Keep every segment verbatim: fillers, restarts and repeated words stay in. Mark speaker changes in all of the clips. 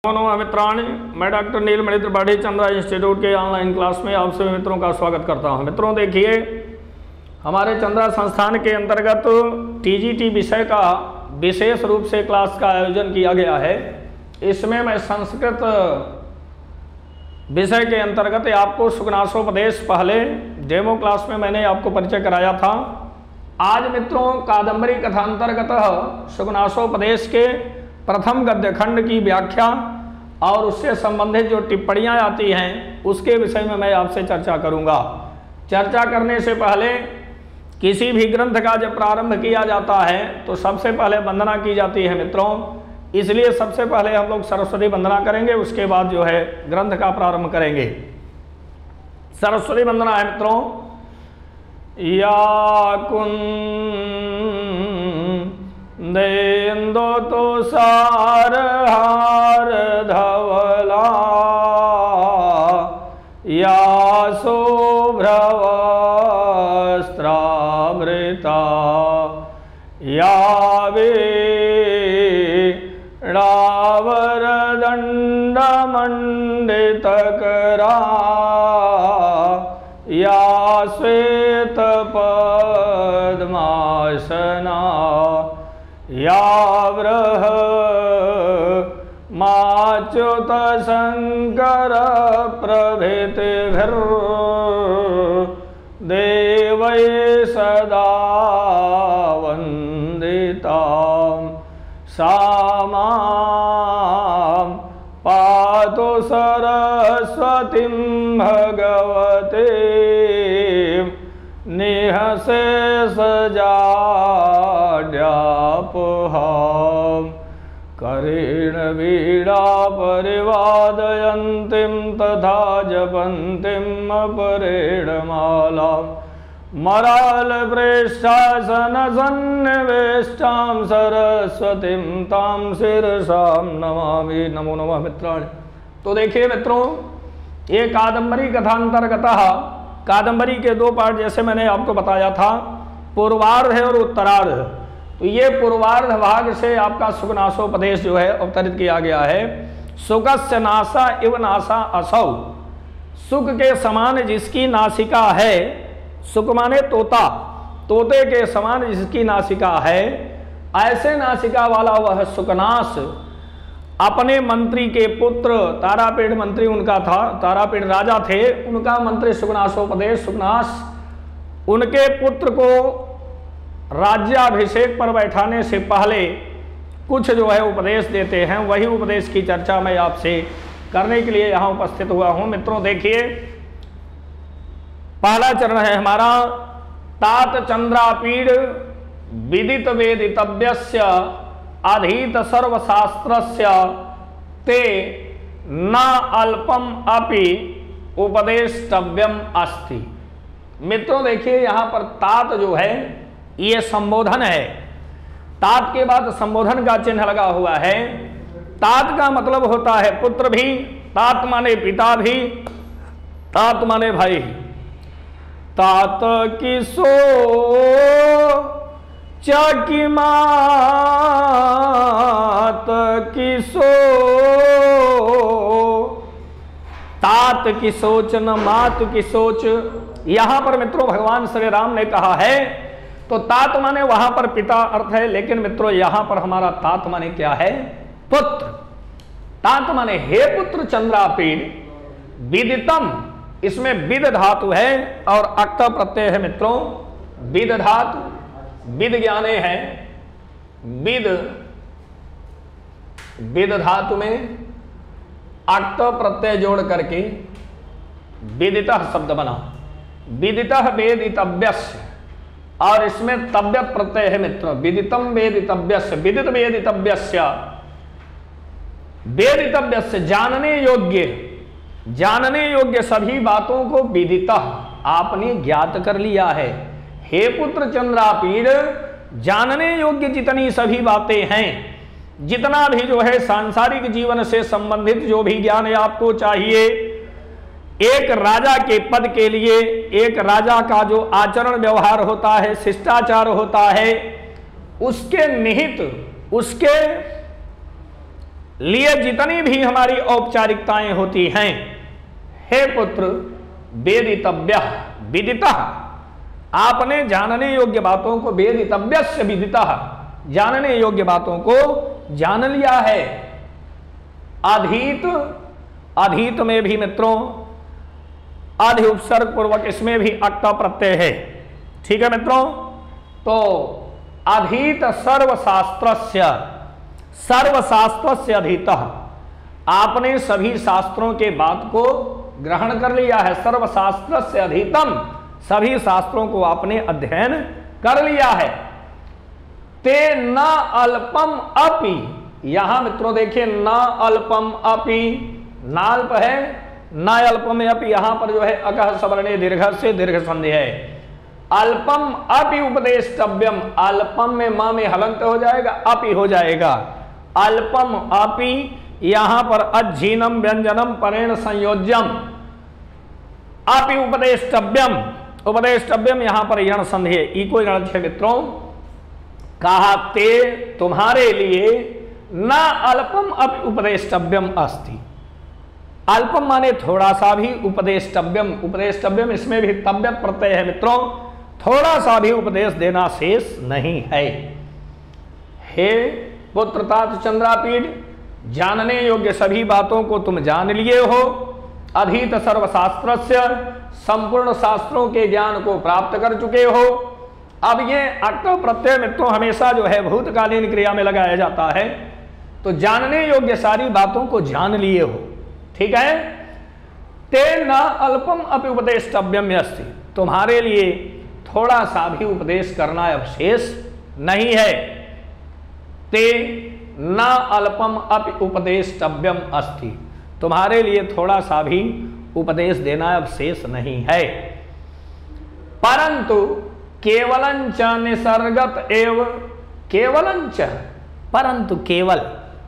Speaker 1: नमो मित्राणि, मैं doctor Neelmani Tripathi Chandra institute के ऑनलाइन क्लास में आप सभी मित्रों का स्वागत करता हूं। मित्रों देखिए, हमारे चंद्रा संस्थान के अंतर्गत टीजीटी विषय का विशेष रूप से क्लास का आयोजन किया गया है। इसमें मैं संस्कृत विषय के अंतर्गत आपको सुगनासोपदेश पहले डेमो क्लास में मैंने आपको परिचय कराया था। आज मित्रों कादम्बरी कथांतर्गत सुगनासोपदेश के प्रथम गद्य खंड की व्याख्या और उससे संबंधित जो टिप्पणियां आती हैं उसके विषय में मैं आपसे चर्चा करूंगा। चर्चा करने से पहले किसी भी ग्रंथ का जब प्रारंभ किया जाता है तो सबसे पहले वंदना की जाती है मित्रों। इसलिए सबसे पहले हम लोग सरस्वती वंदना करेंगे, उसके बाद जो है ग्रंथ का प्रारंभ करेंगे। सरस्वती वंदना है मित्रों। या कुं देन्दो तो सार हार धवला या शुभ्रवस्त्रावृता या वीणावरदण्डमण्डितकरा या श्वेतपद्मासना या वृह माच्युत शंकर प्रभृतिभिर्देवै सदा वंदिता सा मां पातु सरस्वतीं भगवतीं निःशेषजाड्यापहां करेण वीणा परिवादयन्तीं तथा जपन्तीं अपरेण मालां मरालपृष्ठासनसन्निवेष्टां सरस्वतीं तां शिरसां नमामि। नमो नमः मित्राणि। तो देखिए मित्रों, ये कादम्बरी कथांतर्गतः कादम्बरी के दो पार्ट जैसे मैंने आपको बताया था, पूर्वार्ध है और उत्तरार्ध। तो ये पूर्वार्ध भाग से आपका सुगनासोपदेश जो है अवतरित किया गया है। सुगस्य नासा इव नासा असौ, सुग के समान जिसकी नासिका है, सुग माने तोता, तोते के समान जिसकी नासिका है, ऐसे नासिका वाला वह सुकनास अपने मंत्री के पुत्र, तारापीठ मंत्री उनका था, तारापीठ राजा थे, उनका मंत्री सुगनासोपदेश सुगनास उनके पुत्र को राज्याभिषेक पर बैठाने से पहले कुछ जो है उपदेश देते हैं। वही उपदेश की चर्चा मैं आपसे करने के लिए यहाँ उपस्थित हुआ हूँ। मित्रों देखिए, पहला चरण है हमारा तात चंद्रापीड विदित वेदितव्यस्य अधीत सर्वशास्त्रस्य ते न अल्पम अपि उपदेष्टव्यम अस्ति। मित्रों देखिए, यहाँ पर तात जो है ये संबोधन है। तात के बाद संबोधन का चिन्ह लगा हुआ है। तात का मतलब होता है पुत्र भी, तात माने पिता भी, तात माने भाई। तात किसो चकी मात किसो, तात की सोच न मात की सोच। यहां पर मित्रों भगवान श्री राम ने कहा है, तो तात माने वहां पर पिता अर्थ है, लेकिन मित्रों यहां पर हमारा तात माने क्या है? पुत्र। तात माने हे पुत्र चंद्रापीड विदितम, इसमें विद धातु है और अक्त प्रत्यय है मित्रों। विद धातु, विद ज्ञाने है, विद विद धातु में अक्त प्रत्यय जोड़ करके विदितः शब्द बना। विदितः वेदितव्यस्य, और इसमें तव्य प्रत्यय है मित्रों। विदितम वेदितव्यस्य, विदित वेदितव्यस्य, वेदितव्यस्य जानने योग्य, जानने योग्य सभी बातों को विदितः आपने ज्ञात कर लिया है। हे पुत्र चंद्रापीड, जानने योग्य जितनी सभी बातें हैं, जितना भी जो है सांसारिक जीवन से संबंधित जो भी ज्ञान आपको चाहिए, एक राजा के पद के लिए एक राजा का जो आचरण व्यवहार होता है, शिष्टाचार होता है, उसके निहित, उसके लिए जितनी भी हमारी औपचारिकताएं होती हैं, हे पुत्र वेदितव्य विदितः, आपने जानने योग्य बातों को वेदितव्यस्य विदितः, जानने योग्य बातों को जान लिया है। अधीत, अधीत में भी मित्रों आधि उपसर्ग पूर्वक इसमें भी अक्त प्रत्यय है। ठीक है मित्रों, तो अधीत सर्वशास्त्रस्य, सर्वशास्त्रस्य अधीतः, आपने सभी शास्त्रों के बात को ग्रहण कर लिया है। सर्वशास्त्रस्य अधीतम, सभी शास्त्रों को आपने अध्ययन कर लिया है। ते न अल्पम अपि, यहां मित्रों देखिए न अल्पम अपि, नाल्प है, न अल्पम अपि, यहां पर जो है अकह सवर्णे दीर्घ से दीर्घ संधि है। अल्पम अपि उपदेष्टव्यम, अल्पम में मां में हलंत हो जाएगा, अपि हो जाएगा। अल्पम अपि, यहां पर अज्जीनम व्यंजनम परेण संयोज्यम, अपि उपदेष्टव्यम, उपदेष्टव्यम यहां पर यण संधि है, इको यण है मित्रों। कहा ते तुम्हारे लिए न अल्पम अपि उपदेष्टव्यम अस्ति, अल्पम माने थोड़ा सा भी, उपदेष्टव्यम, उपदेष्टव्यम इसमें भी तव्य प्रत्यय है मित्रों, थोड़ा सा भी उपदेश देना शेष नहीं है। हे पुत्र तात चंद्रापीड, जानने योग्य सभी बातों को तुम जान लिए हो। अधीत सर्वशास्त्रस्य, संपूर्ण शास्त्रों के ज्ञान को प्राप्त कर चुके हो। अब ये अक्त प्रत्यय मित्रों हमेशा जो है भूतकालीन क्रिया में लगाया जाता है, तो जानने योग्य सारी बातों को जान लिए हो। ठीक है, ते न अल्पम अपि उपदेष्टव्यम अस्ति, तुम्हारे लिए थोड़ा सा भी उपदेश करना अवशेष नहीं है। ते न अल्पम अपि उपदेष्टव्यम अस्ति, तुम्हारे लिए थोड़ा सा भी उपदेश देना अवशेष नहीं है। परंतु केवलंच निसर्गत एव, केवलंच, परंतु केवल,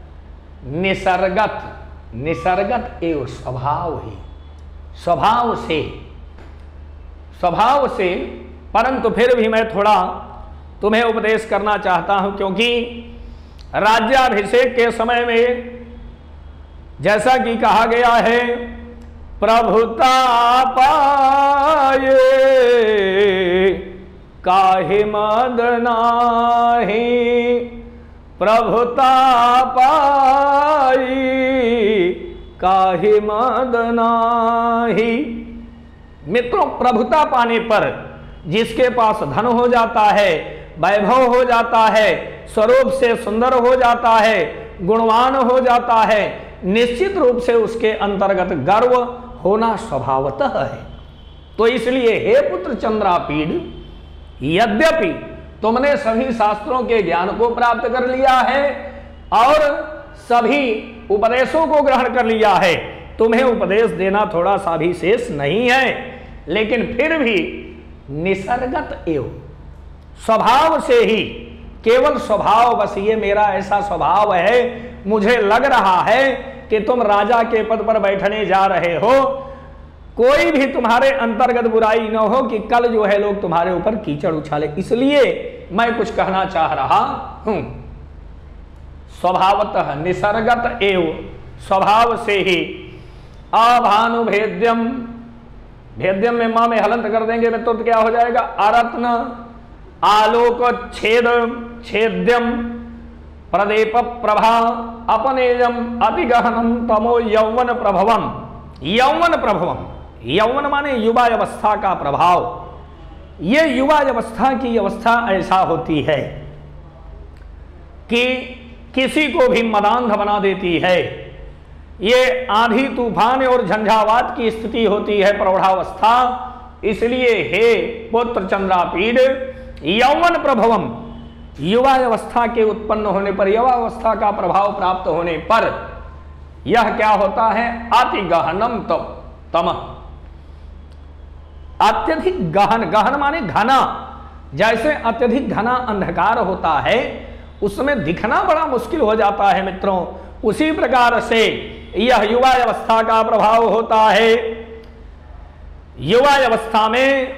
Speaker 1: निसर्गत, निसर्गत एव स्वभाव ही, स्वभाव से, स्वभाव से, परंतु फिर भी मैं थोड़ा तुम्हें उपदेश करना चाहता हूं, क्योंकि राज्याभिषेक के समय में जैसा कि कहा गया है, प्रभुता पाए काहे मद नाहि, प्रभुता पाई काहे मद नाहि। मित्रों, प्रभुता पाने पर जिसके पास धन हो जाता है, वैभव हो जाता है, स्वरूप से सुंदर हो जाता है, गुणवान हो जाता है, निश्चित रूप से उसके अंतर्गत गर्व होना स्वभावतः है। तो इसलिए हे पुत्र चंद्रापीड, यद्यपि तुमने सभी शास्त्रों के ज्ञान को प्राप्त कर लिया है और सभी उपदेशों को ग्रहण कर लिया है, तुम्हें उपदेश देना थोड़ा सा भी शेष नहीं है, लेकिन फिर भी निसर्गत एव, स्वभाव से ही, केवल स्वभाव, बस ये मेरा ऐसा स्वभाव है, मुझे लग रहा है कि तुम राजा के पद पर बैठने जा रहे हो, कोई भी तुम्हारे अंतर्गत बुराई न हो कि कल जो है लोग तुम्हारे ऊपर कीचड़ उछाले, इसलिए मैं कुछ कहना चाह रहा हूं। स्वभावतः, निसर्गत एव, स्वभाव से ही, अभानुभेद्यम, भेद्यम में मां में हलंत कर देंगे मित्रों तो क्या हो जाएगा, अरत्न, आलोक छेद, छेद्यम, प्रदीप प्रभा, अपनेयम, अति गहनम, तमो यौवन प्रभवम, यौवन प्रभवम, यौवन माने युवा अवस्था का प्रभाव। ये युवा अवस्था की अवस्था ऐसा होती है कि किसी को भी मदांध बना देती है। ये आंधी तूफान और झंझावात की स्थिति होती है प्रौढ़ावस्था। इसलिए हे पुत्र चंद्रापीड, यौवन प्रभवम, युवा अवस्था के उत्पन्न होने पर, युवा अवस्था का प्रभाव प्राप्त होने पर यह क्या होता है, अति गहनम तम, अत्यधिक गहन, गहन माने घना, जैसे अत्यधिक घना अंधकार होता है उसमें दिखना बड़ा मुश्किल हो जाता है मित्रों, उसी प्रकार से यह युवा अवस्था का प्रभाव होता है। युवा अवस्था में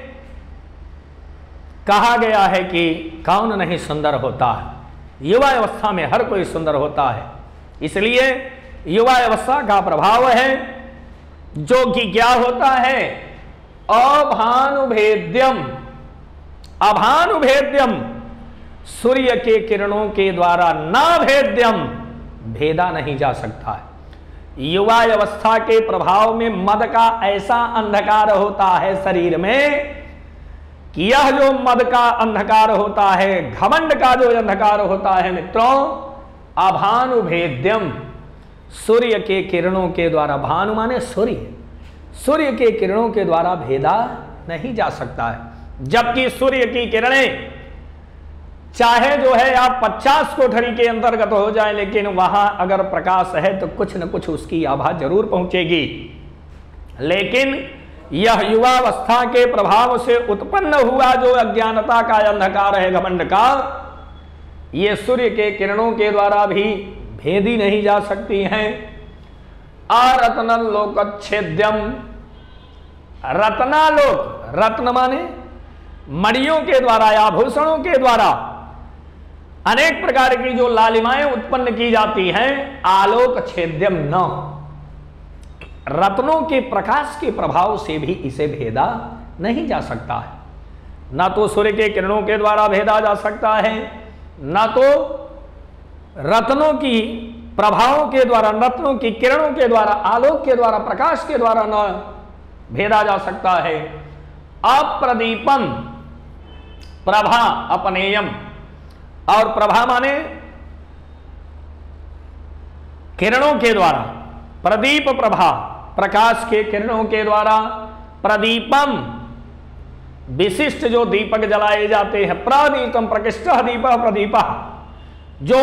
Speaker 1: कहा गया है कि कौन नहीं सुंदर होता है, युवा अवस्था में हर कोई सुंदर होता है। इसलिए युवा अवस्था का प्रभाव है, जो कि क्या होता है, अभानुभेद्यम। अभानुभेद्यम, सूर्य के किरणों के द्वारा ना भेद्यम, भेदा नहीं जा सकता है। युवा अवस्था के प्रभाव में मद का ऐसा अंधकार होता है शरीर में कि यह जो मद का अंधकार होता है, घमंड का जो अंधकार होता है मित्रों, अभानुभेद्यम, सूर्य के किरणों के द्वारा, भानु माने सूर्य, सूर्य के किरणों के द्वारा भेदा नहीं जा सकता है। जबकि सूर्य की किरणें चाहे जो है आप पचास कोठरी के अंतर्गत हो जाए, लेकिन वहां अगर प्रकाश है तो कुछ न कुछ उसकी आभा जरूर पहुंचेगी। लेकिन यह युवावस्था के प्रभाव से उत्पन्न हुआ जो अज्ञानता का अंधकार है, घमंड का, ये सूर्य के किरणों के द्वारा भी भेदी नहीं जा सकती हैं। अरत्नलोकच्छेद्यम, रत्नालोक, रत्न माने मणियों के द्वारा, आभूषणों के द्वारा अनेक प्रकार की जो लालिमाएं उत्पन्न की जाती हैं, आलोक छेद्यम न, रत्नों के प्रकाश के प्रभाव से भी इसे भेदा नहीं जा सकता है। न तो सूर्य के किरणों के द्वारा भेदा जा सकता है, न तो रत्नों की प्रभावों के द्वारा, रत्नों की किरणों के द्वारा, आलोक के द्वारा, प्रकाश के द्वारा न भेदा जा सकता है। अप्रदीपम, प्रभा अपनेयम, और प्रभा माने किरणों के द्वारा, प्रदीप प्रभा, प्रकाश के किरणों के द्वारा, प्रदीपम, विशिष्ट जो दीपक जलाए जाते हैं, प्रदीपम प्रकृष्ट दीप प्रदीप, जो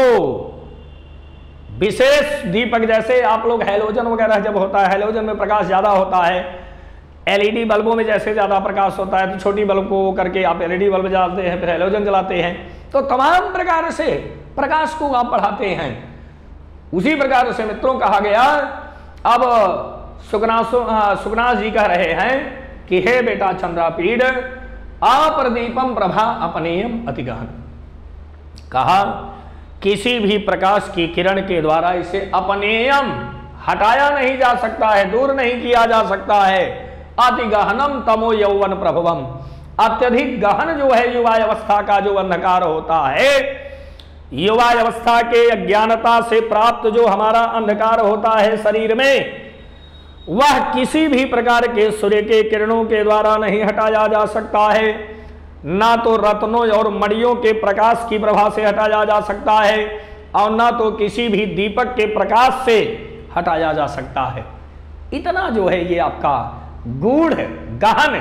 Speaker 1: विशेष दीपक, जैसे आप लोग हैलोजन वगैरह जब होता है, हैलोजन में प्रकाश ज्यादा होता है, एलईडी बल्बों में जैसे ज्यादा प्रकाश होता है तो छोटी बल्ब को करके आप एलईडी बल्ब जलाते हैं, फिर हैलोजन जलाते हैं, तो तमाम प्रकार से प्रकाश को आप बढ़ाते हैं। उसी प्रकार से मित्रों कहा गया, अब सुगनासो सुगनास जी कह रहे हैं कि हे बेटा चंद्रापीड, अप्रदीपम प्रभा अपनेयम अतिगहन, कहा किसी भी प्रकाश की किरण के द्वारा इसे अपनेयम, हटाया नहीं जा सकता है, दूर नहीं किया जा सकता है। अति गहनम तमो यौवन प्रभवम, अत्यधिक गहन जो है युवा अवस्था का जो अंधकार होता है, युवा अवस्था के अज्ञानता से प्राप्त जो हमारा अंधकार होता है शरीर में, वह किसी भी प्रकार के सूर्य के किरणों के द्वारा नहीं हटाया जा सकता है, ना तो रत्नों और मणियों के प्रकाश की प्रभा से हटाया जा सकता है, और ना तो किसी भी दीपक के प्रकाश से हटाया जा सकता है। इतना जो है ये आपका गूढ़ गहन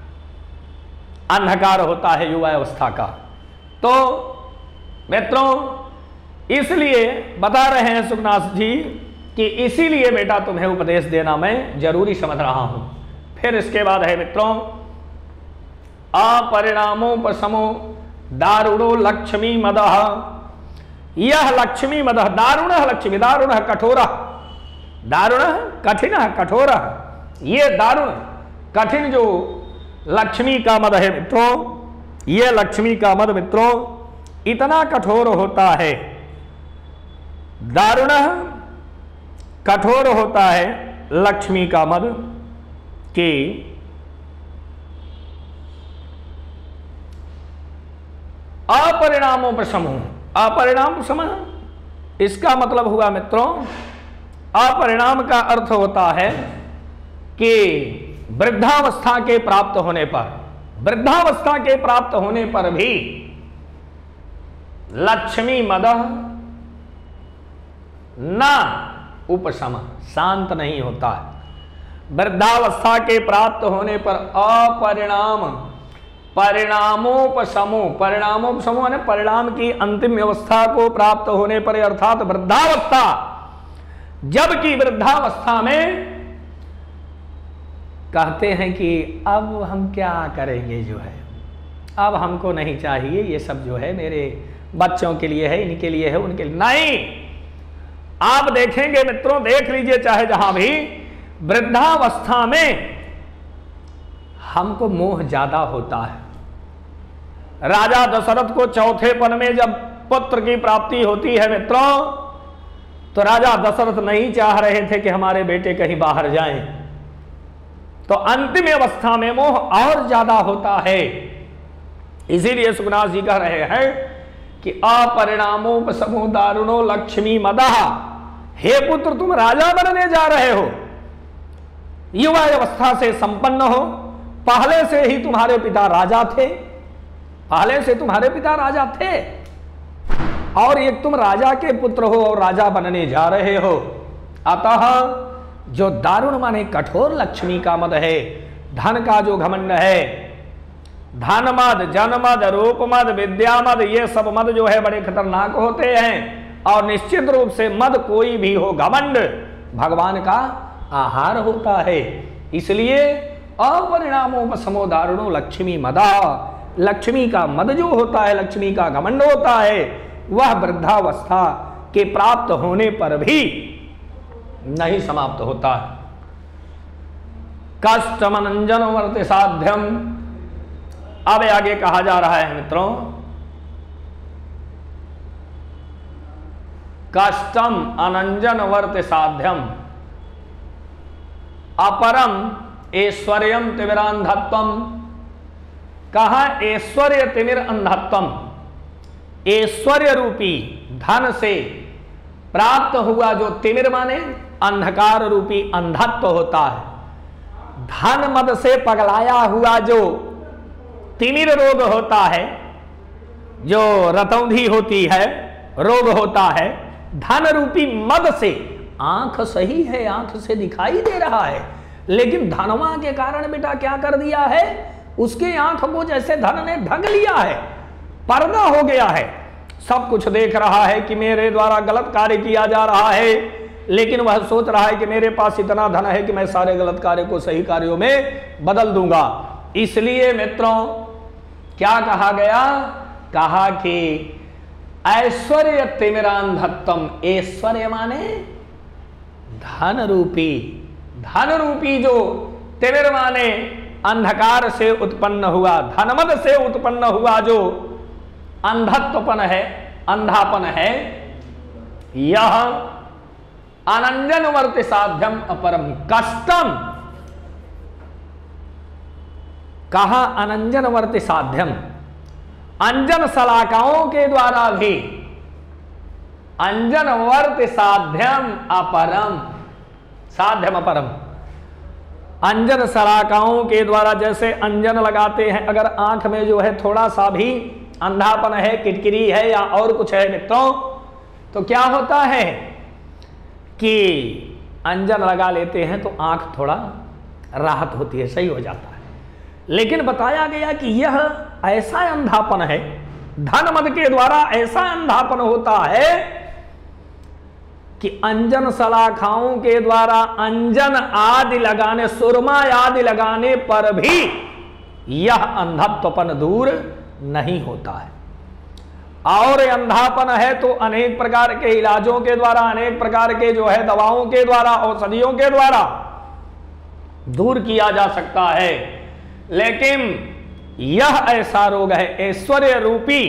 Speaker 1: अंधकार होता है युवा अवस्था का। तो मित्रों, इसलिए बता रहे हैं सुखनाथ जी कि इसीलिए बेटा तुम्हें उपदेश देना मैं जरूरी समझ रहा हूं। फिर इसके बाद है मित्रों, अपरिणामोपशमो दारुणो लक्ष्मी मदः, यह लक्ष्मी मदः, दारुण लक्ष्मी, दारुण कठोर, दारुण कठिन कठोर, ये दारुण कठिन जो लक्ष्मी का मद है मित्रों, ये लक्ष्मी का मद मित्रों इतना कठोर होता है, दारुण कठोर होता है लक्ष्मी का मद कि अपरिणामोपशमो, अपरिणामोपशम इसका मतलब हुआ मित्रों, अपरिणाम का अर्थ होता है कि वृद्धावस्था के प्राप्त होने पर, वृद्धावस्था के प्राप्त होने पर भी लक्ष्मी मदः न उपशम, शांत नहीं होता है। वृद्धावस्था के प्राप्त होने पर अपरिणाम, परिणामोपशमो, परिणामोपशमो यानी परिणाम की अंतिम व्यवस्था को प्राप्त होने पर, अर्थात वृद्धावस्था, जबकि वृद्धावस्था में कहते हैं कि अब हम क्या करेंगे, जो है अब हमको नहीं चाहिए, ये सब जो है मेरे बच्चों के लिए है, इनके लिए है, उनके लिए नहीं। आप देखेंगे मित्रों, देख लीजिए चाहे जहां भी, वृद्धावस्था में हमको मोह ज्यादा होता है। राजा दशरथ को चौथेपन में जब पुत्र की प्राप्ति होती है मित्रों, तो राजा दशरथ नहीं चाह रहे थे कि हमारे बेटे कहीं बाहर जाएं, तो अंतिम अवस्था में मोह और ज्यादा होता है। इसीलिए सुखनाथ जी कह रहे हैं कि अपरिणामोपशमो दारुणो लक्ष्मी मदः, हे पुत्र तुम राजा बनने जा रहे हो, युवा अवस्था से संपन्न हो, पहले से ही तुम्हारे पिता राजा थे, पहले से तुम्हारे पिता राजा थे, और एक तुम राजा के पुत्र हो और राजा बनने जा रहे हो। अतः जो दारुण माने कठोर लक्ष्मी का मद है, धन का जो घमंड है, धन मद, जन मद, रूप मद, विद्या मद, ये सब मद जो है बड़े खतरनाक होते हैं। और निश्चित रूप से मद कोई भी हो, घमंड भगवान का आहार होता है। इसलिए अपरिणामोपशमो दारुणो लक्ष्मी मदा, लक्ष्मी का मद जो होता है, लक्ष्मी का घमंड होता है, वह वृद्धावस्था के प्राप्त होने पर भी नहीं समाप्त होता है। कष्टमनंजन वर्त साध्यम, अब आगे कहा जा रहा है मित्रों, कष्टम अनंजन वर्त साध्यम अपरम ऐश्वर्यम तिमिरांधत्वम। कहा ऐश्वर्य तिमिर अंधत्वम, ऐश्वर्य रूपी धन से प्राप्त हुआ जो तिमिर माने अंधकार रूपी अंधत्व होता है, धन मद से पगलाया हुआ जो तिमिर रोग होता है, जो रतौंधी होती है, रोग होता है, धन रूपी मद से, आंख सही है, आंख से दिखाई दे रहा है, लेकिन धनवा के कारण बेटा क्या कर दिया है, उसके आंख को जैसे धन ने ढक लिया है, पर्दा हो गया है, सब कुछ देख रहा है कि मेरे द्वारा गलत कार्य किया जा रहा है, लेकिन वह सोच रहा है कि मेरे पास इतना धन है कि मैं सारे गलत कार्य को सही कार्यों में बदल दूंगा। इसलिए मित्रों क्या कहा गया, कहा कि ऐश्वर्य तिमिरांधत्वम, ऐश्वर्य माने धन रूपी, धन रूपी जो तिमिर माने अंधकार से उत्पन्न हुआ, धनमद से उत्पन्न हुआ जो अंधत्वपन है, अंधापन है, यह अनंजन वर्त साध्यम अपरम कष्टम। कहा अनंजन वर्त साध्यम, अंजन सलाकाओं के द्वारा भी, अंजन वर्त साध्यम अपरम, साध्यम अपरम, अंजन सलाकाओं के द्वारा जैसे अंजन लगाते हैं, अगर आंख में जो है थोड़ा सा भी अंधापन है, किटकिरी है या और कुछ है मित्रों, तो क्या होता है कि अंजन लगा लेते हैं तो आंख थोड़ा राहत होती है, सही हो जाता है। लेकिन बताया गया कि यह ऐसा अंधापन है, धन मद के द्वारा ऐसा अंधापन होता है कि अंजन सलाखाओं के द्वारा अंजन आदि लगाने, सुरमा आदि लगाने पर भी यह अंधत्वपन दूर नहीं होता है। और अंधापन है तो अनेक प्रकार के इलाजों के द्वारा, अनेक प्रकार के जो है दवाओं के द्वारा, औषधियों के द्वारा दूर किया जा सकता है। लेकिन यह ऐसा रोग है, ऐश्वर्य रूपी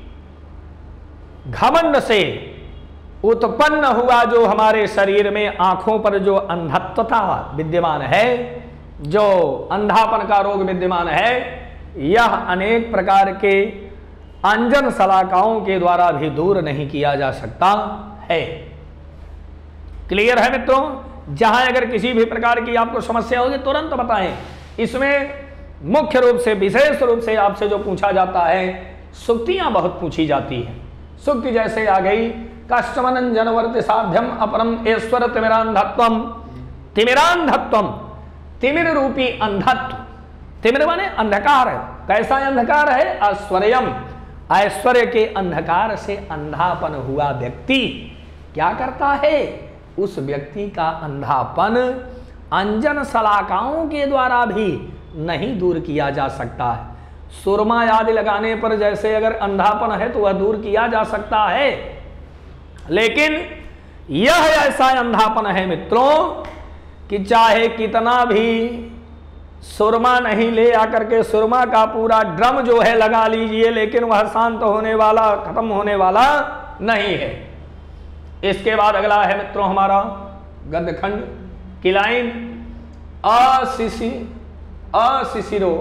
Speaker 1: घमंड से उत्पन्न हुआ जो हमारे शरीर में आंखों पर जो अंधत्वता विद्यमान है, जो अंधापन का रोग विद्यमान है, यह अनेक प्रकार के अंजन सलाकाओं के द्वारा भी दूर नहीं किया जा सकता है। क्लियर है मित्रों? जहां अगर किसी भी प्रकार की आपको समस्या होगी तुरंत बताएं। इसमें मुख्य रूप से, विशेष रूप से आपसे जो पूछा जाता है, सुक्तियां बहुत पूछी जाती हैं। सुक्ति जैसे आ गई, कष्टमनंजन वर्त साध्यम अपरम ऐश्वर तिमिरांधत्वम, तिमिरांधत्वम, तिमिर रूपी अंधत्व, तिमिर माने अंधकार है। कैसा अंधकार है? ऐश्वर्यम, ऐश्वर्य के अंधकार से अंधापन हुआ व्यक्ति क्या करता है? उस व्यक्ति का अंधापन अंजन सलाकाओं के द्वारा भी नहीं दूर किया जा सकता है। सुरमा आदि लगाने पर जैसे अगर अंधापन है तो वह दूर किया जा सकता है, लेकिन यह ऐसा अंधापन है मित्रों कि चाहे कितना भी सुरमा नहीं ले आकर के सुरमा का पूरा ड्रम जो है लगा लीजिए, लेकिन वह शांत होने वाला, खत्म होने वाला नहीं है। इसके बाद अगला है मित्रों हमारा गद्यखंड की लाइन, अशिशि अशिशिरो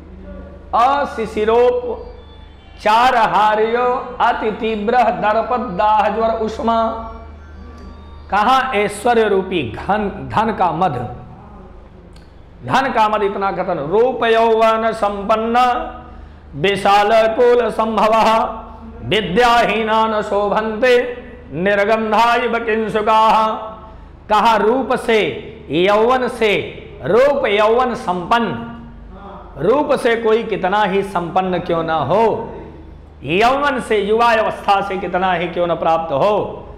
Speaker 1: अशिशिरोप चार हार्यो अति तीव्र दर्प दाह ज्वर उष्मा। कहा ऐश्वर्य रूपी घन धन का मद, धन का मद इतना कथन, रूप यौवन संपन्न विशाल कुल संभव विद्याहीना न शोभन्ते निर्गंधाय किंसुका। कहा रूप से यौवन से, रूप यौवन संपन्न, रूप से कोई कितना ही संपन्न क्यों ना हो, यौवन से युवा अवस्था से कितना ही क्यों न प्राप्त हो,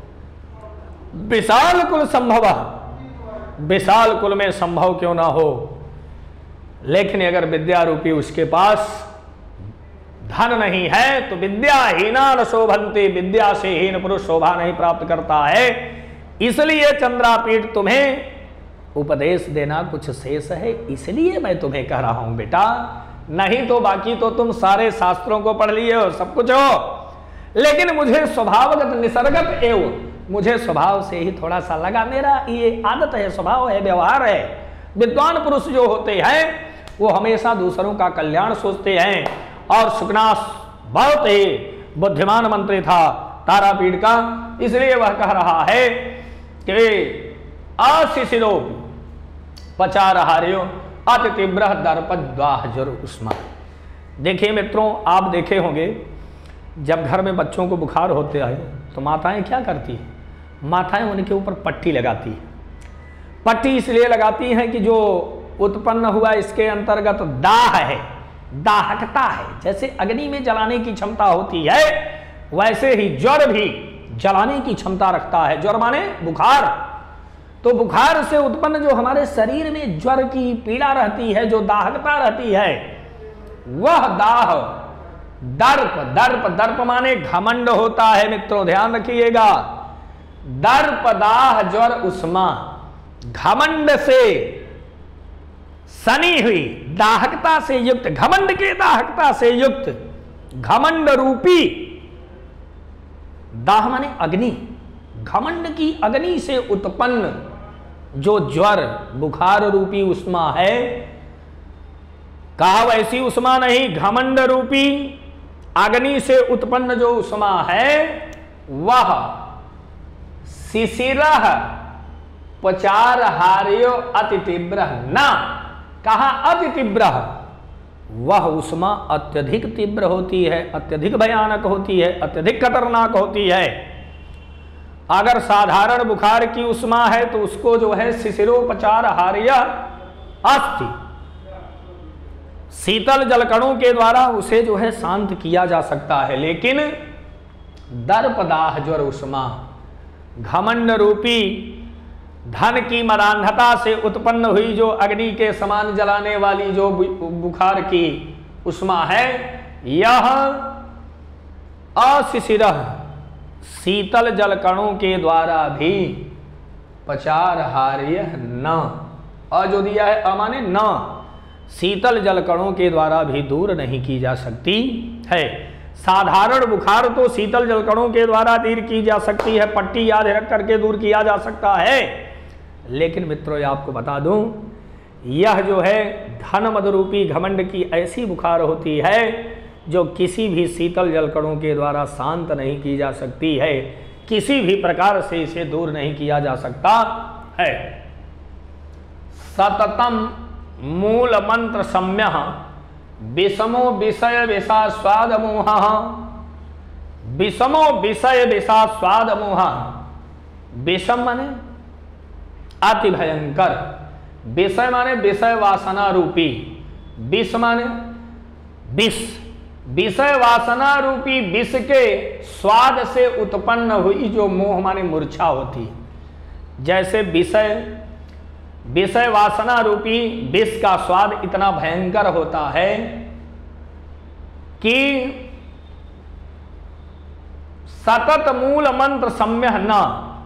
Speaker 1: विशाल कुल संभव, विशाल कुल में संभव क्यों ना हो, लेकिन अगर विद्या रूपी उसके पास धन नहीं है तो विद्याहीना न शोभन्ते, विद्या से हीन पुरुष शोभा नहीं प्राप्त करता है। इसलिए चंद्रापीठ तुम्हें उपदेश देना कुछ शेष है, इसलिए मैं तुम्हें कह रहा हूं बेटा, नहीं तो बाकी तो तुम सारे शास्त्रों को पढ़ लिए हो, सब कुछ हो, लेकिन मुझे स्वभावगत निसर्गत एवं मुझे स्वभाव से ही थोड़ा सा लगा, मेरा ये आदत है, स्वभाव है, व्यवहार है। विद्वान पुरुष जो होते हैं वो हमेशा दूसरों का कल्याण सोचते हैं, और सुकनास बहुत ही बुद्धिमान मंत्री था तारापीठ का, इसलिए वह कह रहा है कि अशिशिरो पचार हार्यो अति तीव्र दर्पद्वाह ज्वर उष्मा। देखिए मित्रों, आप देखे होंगे जब घर में बच्चों को बुखार होते है तो माताएं क्या करती हैं, माताएं उनके ऊपर पट्टी लगाती है। पट्टी इसलिए लगाती हैं कि जो उत्पन्न हुआ इसके अंतर्गत दाह है, दाहकता है, जैसे अग्नि में जलाने की क्षमता होती है वैसे ही ज्वर भी जलाने की क्षमता रखता है। ज्वर माने बुखार, तो बुखार से उत्पन्न जो हमारे शरीर में ज्वर की पीड़ा रहती है, जो दाहकता रहती है, वह दाह दर्प, दर्प दर्प माने घमंड होता है मित्रों, ध्यान रखिएगा। दर्प दाह ज्वर उष्मा, घमंड से सनी हुई, दाहकता से युक्त, घमंड के दाहकता से युक्त, घमंड रूपी, दाह माने अग्नि, घमंड की अग्नि से उत्पन्न जो ज्वर बुखार रूपी उष्मा है, कहा वैसी उष्मा नहीं, घमंड रूपी अग्नि से उत्पन्न जो उष्मा है वह शिशिरः पचार हार्यो अति तीव्र न। कहा अति तीव्र, वह उष्मा अत्यधिक तीव्र होती है, अत्यधिक भयानक होती है, अत्यधिक खतरनाक होती है। अगर साधारण बुखार की उष्मा है तो उसको जो है शिशिरोपचार हार्य अस्ति, शीतल जलकणों के द्वारा उसे जो है शांत किया जा सकता है, लेकिन दर्पदाह ज्वर उष्मा, घमंड रूपी धन की मदान्धता से उत्पन्न हुई जो अग्नि के समान जलाने वाली जो बुखार की उष्मा है, यह अशिशिरः शीतल जलकणों के द्वारा भी पचार हार्य न, अ जो दिया है अमाने न, शीतल जलकणों के द्वारा भी दूर नहीं की जा सकती है। साधारण बुखार तो शीतल जलकणों के द्वारा दूर की जा सकती है, पट्टी याद रख करके दूर किया जा सकता है, लेकिन मित्रों आपको बता दूं, यह जो है धन मद रूपी घमंड की ऐसी बुखार होती है जो किसी भी शीतल जलकणों के द्वारा शांत नहीं की जा सकती है, किसी भी प्रकार से इसे दूर नहीं किया जा सकता है। सततम मूल मंत्र सम्य विषमो विषय विषा स्वाद मोह, विषमो विषय विषा स्वाद मोह, विषम माने अति भयंकर, विषय माने विषय वासना रूपी, विष माने विष, विषय वासना रूपी विष के स्वाद से उत्पन्न हुई जो मोह माने मूर्छा होती, जैसे विषय विषय वासना रूपी विष का स्वाद इतना भयंकर होता है कि सतत मूल मंत्र सम्य न,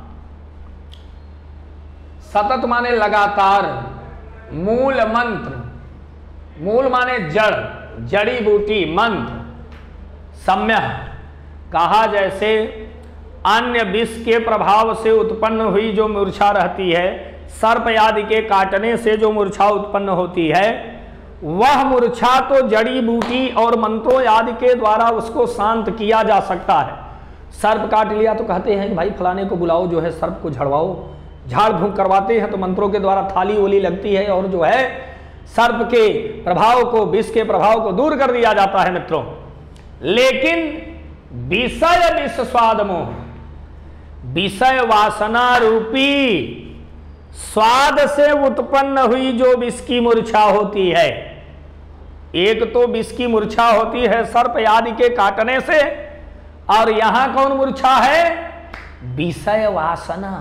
Speaker 1: सतत माने लगातार, मूल मंत्र, मूल माने जड़, जड़ी बूटी, मंत्र, सम्य कहा जैसे अन्य विष के प्रभाव से उत्पन्न हुई जो मूर्छा रहती है, सर्प आदि के काटने से जो मूर्छा उत्पन्न होती है, वह मूर्छा तो जड़ी बूटी और मंत्रों आदि के द्वारा उसको शांत किया जा सकता है। सर्प काट लिया तो कहते हैं कि भाई फलाने को बुलाओ, जो है सर्प को झड़वाओ, झाड़ फूंक करवाते हैं तो मंत्रों के द्वारा थाली ओली लगती है और जो है सर्प के प्रभाव को, विष के प्रभाव को दूर कर दिया जाता है मित्रों। लेकिन विषय विष स्वाद मोह, विषय वासना रूपी स्वाद से उत्पन्न हुई जो विष की मूर्छा होती है, एक तो विष की मूर्छा होती है सर्प आदि के काटने से, और यहां कौन मूर्छा है? विषय वासना।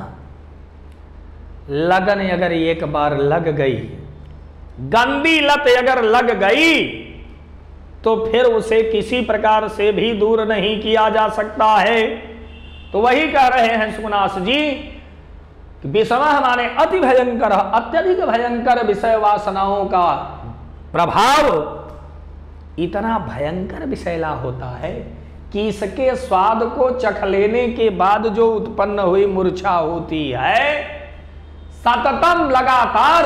Speaker 1: लगन अगर एक बार लग गई, गंदी लत अगर लग गई, तो फिर उसे किसी प्रकार से भी दूर नहीं किया जा सकता है। तो वही कह रहे हैं सुकनाथ जी, विषमः माने अति भयंकर, अत्यधिक भयंकर विषय वासनाओं का प्रभाव इतना भयंकर विषैला होता है कि इसके स्वाद को चख लेने के बाद जो उत्पन्न हुई मूर्छा होती है, सततम लगातार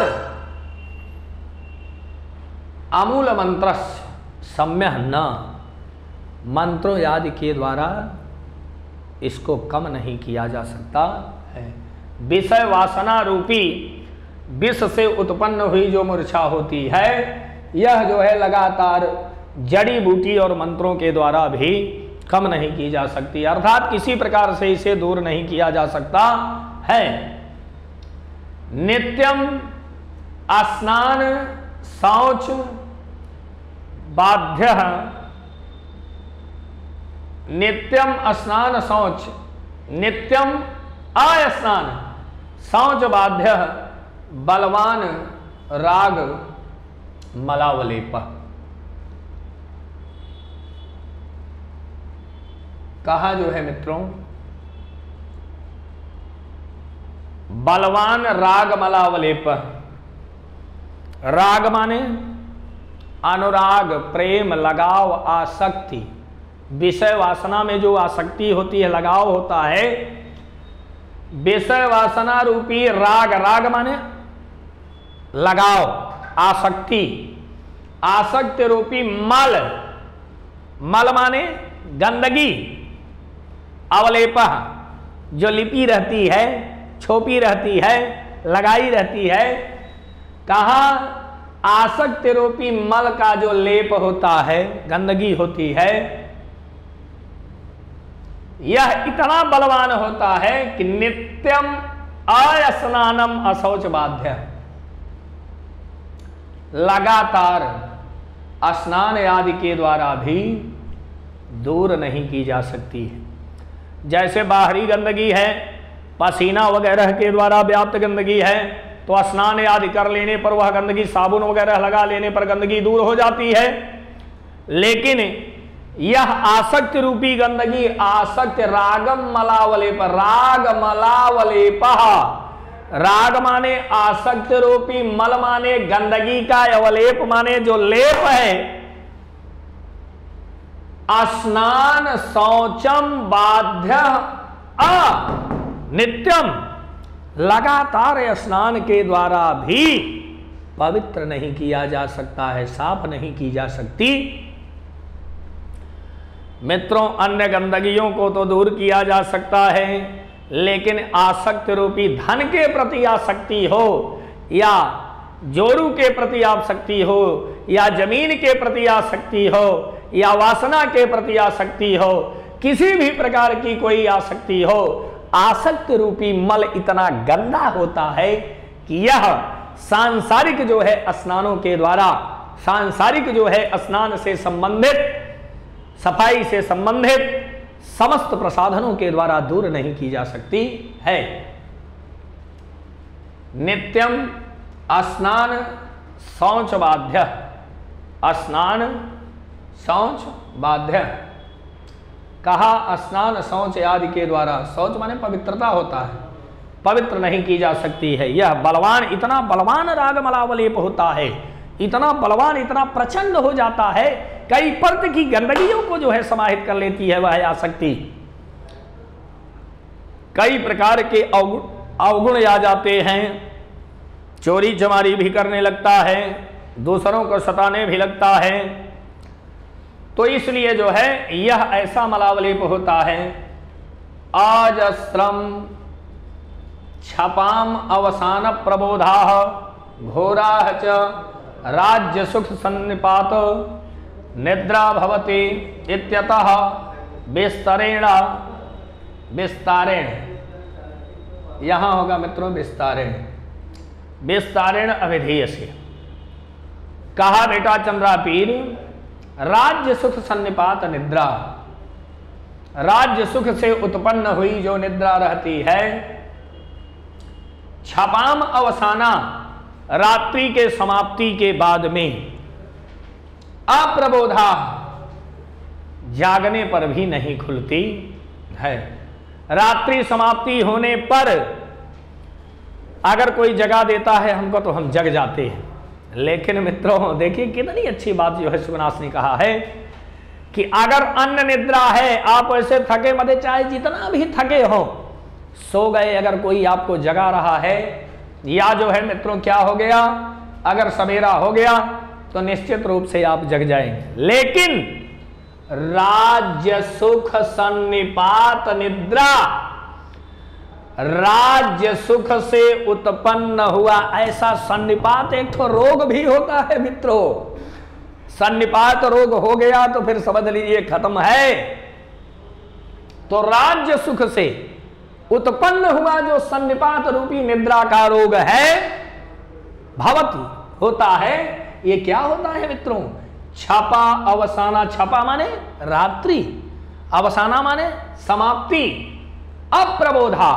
Speaker 1: अमूल मंत्र सम्यह न, मंत्रों आदि के द्वारा इसको कम नहीं किया जा सकता है। विषय वासना रूपी विष से उत्पन्न हुई जो मूर्छा होती है, यह जो है लगातार जड़ी बूटी और मंत्रों के द्वारा भी कम नहीं की जा सकती, अर्थात किसी प्रकार से इसे दूर नहीं किया जा सकता है। नित्यम स्नान शौच बाध्य, नित्यम स्नान शौच, नित्यम अस्नान शौच बाध्य बलवान राग मलावलेप। कहा जो है मित्रों, बलवान राग मलावलेप। राग माने अनुराग, प्रेम, लगाव, आसक्ति, विषय वासना में जो आसक्ति होती है, लगाव होता है, विषय वासना रूपी राग, राग माने लगाव, आसक्ति, आसक्ति रूपी मल, मल माने गंदगी, अवलेपा जो लिपी रहती है, छोपी रहती है, लगाई रहती है। कहा आसक्ति रूपी मल का जो लेप होता है, गंदगी होती है, यह इतना बलवान होता है कि नित्यम अस्नानम अशौच बाध्य, लगातार स्नान आदि के द्वारा भी दूर नहीं की जा सकती है। जैसे बाहरी गंदगी है, पसीना वगैरह के द्वारा व्याप्त गंदगी है, तो स्नान आदि कर लेने पर वह गंदगी, साबुन वगैरह लगा लेने पर गंदगी दूर हो जाती है। लेकिन यह आसक्ति रूपी गंदगी, आसक्ति रागम मलावलेप, राग मलावलेप, राग माने आसक्ति रूपी, मल माने गंदगी का, अवलेप माने जो लेप है, स्नान शौचम बाध्य अ नित्यम, लगातार स्नान के द्वारा भी पवित्र नहीं किया जा सकता है, साफ नहीं की जा सकती। मित्रों, अन्य गंदगियों को तो दूर किया जा सकता है, लेकिन आसक्ति रूपी धन के प्रति आसक्ति हो, या जोरू के प्रति आसक्ति हो, या जमीन के प्रति आसक्ति हो, या वासना के प्रति आसक्ति हो, किसी भी प्रकार की कोई आसक्ति हो, आसक्ति रूपी मल इतना गंदा होता है कि यह सांसारिक जो है स्नानों के द्वारा, सांसारिक जो है स्नान से संबंधित, सफाई से संबंधित समस्त प्रसाधनों के द्वारा दूर नहीं की जा सकती है। नित्यम स्नान शौच बाध्य, स्नान शौच बाध्य। कहा स्नान शौच आदि के द्वारा, शौच माने पवित्रता होता है, पवित्र नहीं की जा सकती है। यह बलवान, इतना बलवान राग मलावलेप होता है, इतना बलवान, इतना प्रचंड हो जाता है, कई परत की गंदगियों को जो है समाहित कर लेती है वह आसक्ति। कई प्रकार के अवगुण आ जाते हैं, चोरी चमारी भी करने लगता है, दूसरों को सताने भी लगता है। तो इसलिए जो है यह ऐसा मलावलेप होता है। आजस्रम क्षपाम अवसान प्रबोधा घोरा च राज्य सुख सन्निपात निद्रा भवति इत्यतः विस्तरेण, विस्तारेण यहां होगा मित्रों विस्तारेण, विस्तारेण अविधेयसे। कहा बेटा चंद्रापीर, राज्य सुख सन्निपात निद्रा, राज्य सुख से उत्पन्न हुई जो निद्रा रहती है, क्षपाम अवसाना, रात्रि के समाप्ति के बाद में, अप्रबोधा, जागने पर भी नहीं खुलती है। रात्रि समाप्ति होने पर अगर कोई जगा देता है हमको तो हम जग जाते हैं। लेकिन मित्रों देखिए कितनी अच्छी बात जो है सुगनास ने कहा है कि अगर अन्न निद्रा है, आप ऐसे थके मदे चाहे जितना भी थके हो, सो गए, अगर कोई आपको जगा रहा है या जो है मित्रों क्या हो गया, अगर सवेरा हो गया तो निश्चित रूप से आप जग जाएंगे। लेकिन राज्य सुख सन्निपात निद्रा, राज्य सुख से उत्पन्न हुआ ऐसा सन्निपात एक तो रोग भी होता है मित्रों। सन्निपात रोग हो गया तो फिर समझ लीजिए खत्म है। तो राज्य सुख से उत्पन्न हुआ जो सन्निपात रूपी निद्रा का रोग है, भवति होता है। ये क्या होता है मित्रों? छपा अवसाना, छपा माने रात्रि, अवसाना माने समाप्ति, अप्रबोधा,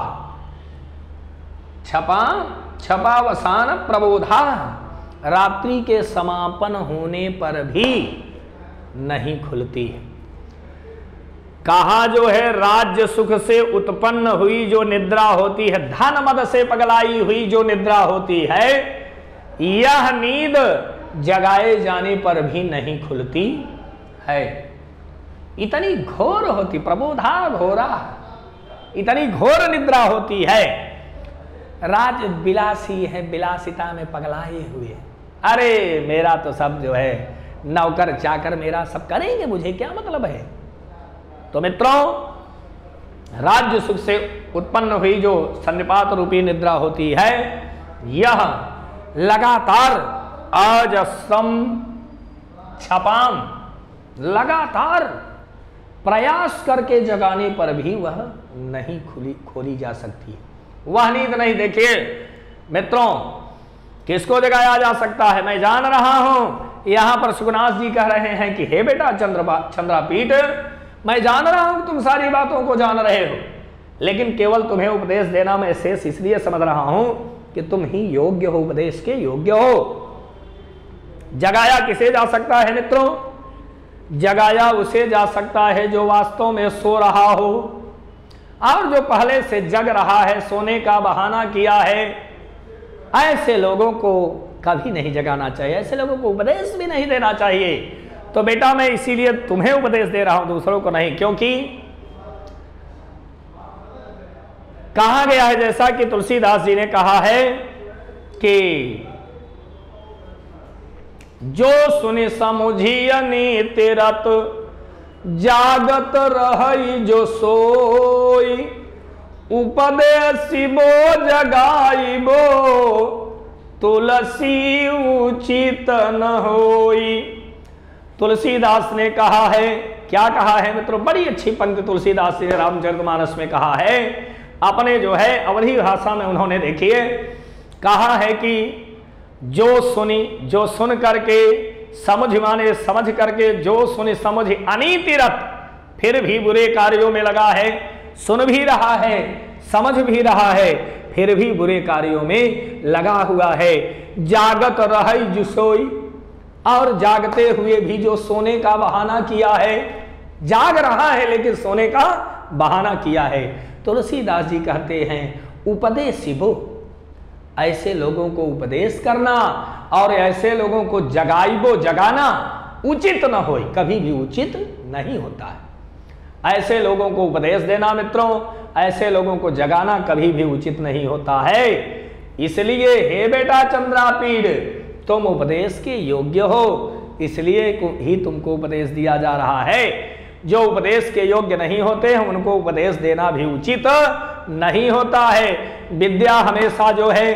Speaker 1: छपा छपावसान प्रबोधा, रात्रि के समापन होने पर भी नहीं खुलती है। कहा जो है राज्य सुख से उत्पन्न हुई जो निद्रा होती है, धन मद से पगलाई हुई जो निद्रा होती है, यह नींद जगाए जाने पर भी नहीं खुलती है। इतनी घोर होती, प्रबोधा घोरा, इतनी घोर निद्रा होती है। राज विलासी है, विलासिता में पगलाए हुए, अरे मेरा तो सब जो है नौकर चाकर मेरा सब करेंगे, मुझे क्या मतलब है। तो मित्रों राज्य सुख से उत्पन्न हुई जो सन्निपात रूपी निद्रा होती है, यह लगातार अजस्रम छपाम, लगातार प्रयास करके जगाने पर भी वह नहीं खुली खोली जा सकती, वह नींद नहीं। देखिए मित्रों किसको जगाया जा सकता है, मैं जान रहा हूं यहां पर सुगनास जी कह रहे हैं कि हे बेटा चंद्रबा चंद्रापीठ, मैं जान रहा हूं तुम सारी बातों को जान रहे हो, लेकिन केवल तुम्हें उपदेश देना मैं शेष इसलिए समझ रहा हूं कि तुम ही योग्य हो, उपदेश के योग्य हो। जगाया किसे जा सकता है मित्रों? जगाया उसे जा सकता है जो वास्तव में सो रहा हो, और जो पहले से जग रहा है, सोने का बहाना किया है, ऐसे लोगों को कभी नहीं जगाना चाहिए, ऐसे लोगों को उपदेश भी नहीं देना चाहिए। तो बेटा मैं इसीलिए तुम्हें उपदेश दे रहा हूं, दूसरों को नहीं, क्योंकि कहा गया है जैसा कि तुलसीदास जी ने कहा है कि जो सुनि समुझिय नीति रत जागत रही जो सोई, उपदेशिबो जगाइबो तुलसी उचित न होई। तुलसीदास ने कहा है, क्या कहा है मित्रों? बड़ी अच्छी पंक्ति तुलसीदास ने रामचरितमानस में कहा है, अपने जो है अवधी भाषा में उन्होंने देखिए कहा है कि जो सुनी, जो सुन करके, समझ माने समझ करके, जो सुनी समझ अनीतिरत, फिर भी बुरे कार्यों में लगा है, सुन भी रहा है, समझ भी रहा है, फिर भी बुरे कार्यों में लगा हुआ है। जागत रही जो सोई, और जागते हुए भी जो सोने का बहाना किया है, जाग रहा है लेकिन सोने का बहाना किया है। तुलसीदास जी कहते हैं उपदेशिबो, ऐसे लोगों को उपदेश करना और ऐसे लोगों को जगाइबो, जगाना उचित न होई, कभी भी उचित नहीं होता है। ऐसे लोगों को उपदेश देना मित्रों, ऐसे लोगों को जगाना कभी भी उचित नहीं होता है। इसलिए हे बेटा चंद्रापीड़, तुम उपदेश के योग्य हो, इसलिए ही तुमको उपदेश दिया जा रहा है। जो उपदेश के योग्य नहीं होते हैं उनको उपदेश देना भी उचित नहीं होता है। विद्या हमेशा जो है,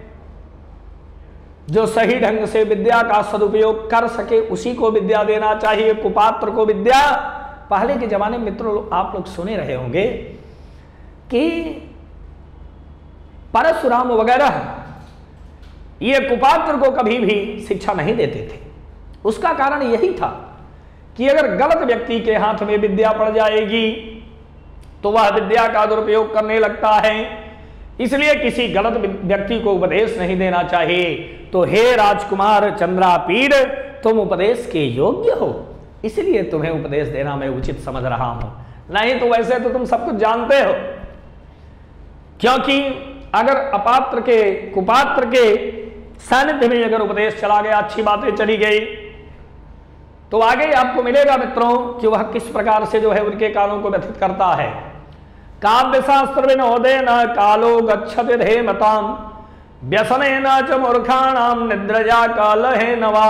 Speaker 1: जो सही ढंग से विद्या का सदुपयोग कर सके उसी को विद्या देना चाहिए, कुपात्र को विद्या। पहले के जमाने में मित्रों आप लोग सुने रहे होंगे कि परशुराम वगैरह ये कुपात्र को कभी भी शिक्षा नहीं देते थे। उसका कारण यही था कि अगर गलत व्यक्ति के हाथ में विद्या पड़ जाएगी तो वह विद्या का दुरुपयोग करने लगता है, इसलिए किसी गलत व्यक्ति को उपदेश नहीं देना चाहिए। तो हे राजकुमार चंद्रापीड़, तुम उपदेश के योग्य हो, इसलिए तुम्हें उपदेश देना मैं उचित समझ रहा हूं। नहीं तो वैसे तो तुम सब कुछ जानते हो, क्योंकि अगर अपात्र के कुपात्र के सानिध्य में अगर उपदेश चला गया, अच्छी बातें चली गई, तो आगे आपको मिलेगा मित्रों कि वह किस प्रकार से जो है उनके कालों को व्यथित करता है। काव्य शास्त्र विनोदेन कालो गच्छति धेमताम व्यसनेन च मूर्खाणाम निद्रजा कालहे नवा।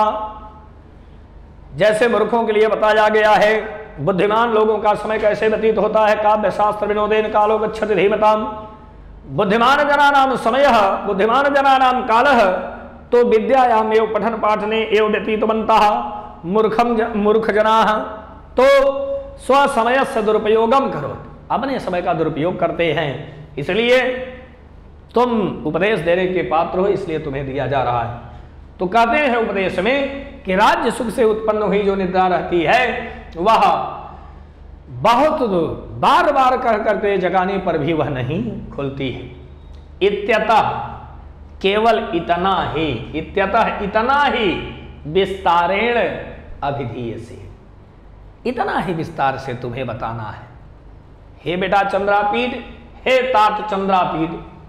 Speaker 1: जैसे मूर्खों के लिए बताया गया है बुद्धिमान लोगों का समय कैसे व्यतीत होता है। काव्य शास्त्र विनोदेन कालो गच्छति धेमताम, बुद्धिमान जनानाम समयः बुद्धिमान जनानाम कालः, तो विद्यायाम एव पठन पाठने एव व्यतीतवन्तः मूर्खम मूर्ख जनाः तो स्वसमय से दुरुपयोगम करो, अपने समय का दुरुपयोग करते हैं। इसलिए तुम उपदेश देने के पात्र हो, इसलिए तुम्हें दिया जा रहा है। तो कहते हैं उपदेश में कि राज्य सुख से उत्पन्न हुई जो निद्रा रहती है वह बहुत बार बार कह करके जगाने पर भी वह नहीं खुलती है। इत्यतः केवल इतना ही, इत्यतः इतना ही विस्तारेण अभिधीयसे, इतना ही विस्तार से तुम्हें बताना है। हे बेटा चंद्रापीड़, हे तात चंद्रापीड़,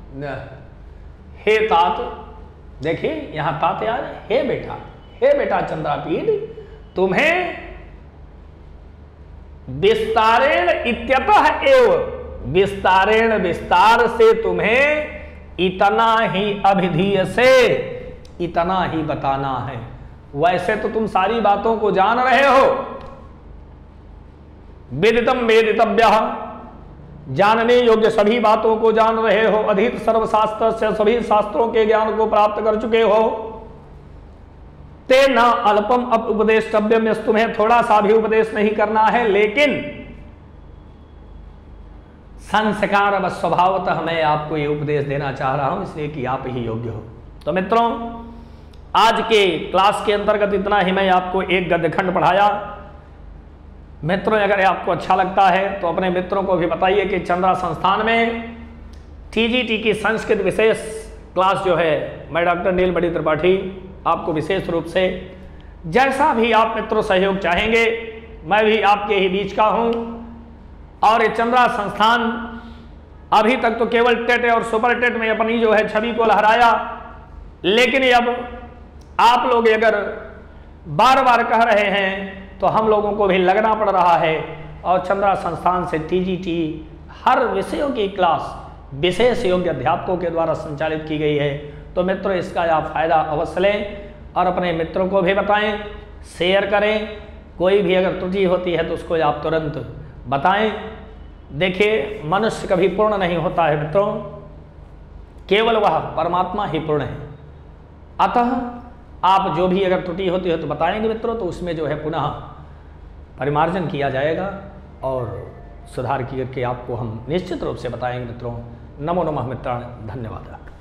Speaker 1: हे तात, देखिए यहां तात यार, हे बेटा, हे बेटा चंद्रापीड़, तुम्हें विस्तारेण इत्यतः एव, विस्तारेण विस्तार से तुम्हें इतना ही अभिधीय से, इतना ही बताना है। वैसे तो तुम सारी बातों को जान रहे हो, वेदितम वेदितव्यः, जानने योग्य सभी बातों को जान रहे हो, अधीत सर्वशास्त्र से सभी शास्त्रों के ज्ञान को प्राप्त कर चुके हो। ते न अल्पम अप उपदेष्टव्यम, तुम्हें थोड़ा सा भी उपदेश नहीं करना है, लेकिन संस्कार व स्वभावतः मैं आपको ये उपदेश देना चाह रहा हूं, इसलिए कि आप ही योग्य हो। तो मित्रों आज के क्लास के अंतर्गत इतना ही मैं आपको एक गद्य खंड पढ़ाया। मित्रों अगर आपको अच्छा लगता है तो अपने मित्रों को भी बताइए कि चंद्रा संस्थान में टीजीटी की संस्कृत विशेष क्लास जो है मैं डॉक्टर नीलमणि त्रिपाठी आपको विशेष रूप से जैसा भी आप मित्रों सहयोग चाहेंगे, मैं भी आपके ही बीच का हूं। और ये चंद्रा संस्थान अभी तक तो केवल टेट और सुपर टेट में अपनी जो है छवि को लहराया, लेकिन अब आप लोग अगर बार बार कह रहे हैं तो हम लोगों को भी लगना पड़ रहा है। और चंद्रा संस्थान से टीजीटी हर विषयों की क्लास विशेष योग्य अध्यापकों के द्वारा संचालित की गई है। तो मित्रों इसका आप फायदा अवश्य लें और अपने मित्रों को भी बताएं, शेयर करें। कोई भी अगर त्रुटि होती है तो उसको आप तुरंत बताएं। देखिए मनुष्य कभी पूर्ण नहीं होता है मित्रों, केवल वह परमात्मा ही पूर्ण है। अतः आप जो भी अगर त्रुटि होती है तो बताएंगे मित्रों, तो उसमें जो है पुनः परिमार्जन किया जाएगा और सुधार करके आपको हम निश्चित रूप से बताएंगे मित्रों। नमो नमः मित्राण, धन्यवाद।